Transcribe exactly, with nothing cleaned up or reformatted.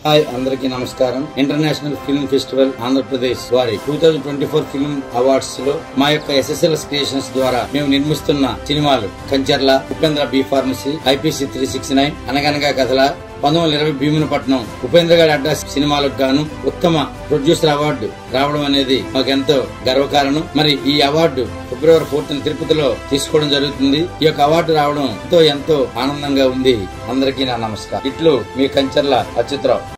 Hi అందరికీ నమస్కారం. International film festival Andhra Pradesh వారి two thousand twenty four film awards లో మా యొక్క ఎస్ఎస్ఎల్ఎస్ క్రియేషన్స్ ద్వారా మేము నిర్మిస్తున్న సినిమాలు Kancharla, Upendra B pharmacy, IPC three six nine, అనగనగా కథల, పంతొమ్మిది వందల ఇరవై భీమునిపట్నం, ఉపేంద్ర గారి అడ్రస్ సినిమాలకు గాను ఉత్తమ ప్రొడ్యూసర్ అవార్డు రావడం అనేది మాకెంతో గర్వకారణం. మరి ఈ అవార్డు ఫిబ్రవరి ఫోర్త్ తిరుపతిలో తీసుకోవడం జరుగుతుంది. ఈ యొక్క అవార్డు రావడం ఎంతో ఎంతో ఆనందంగా ఉంది. అందరికీ నా నమస్కారం. ఇట్లు మీ కంచర్ల అచ్యుతరావు.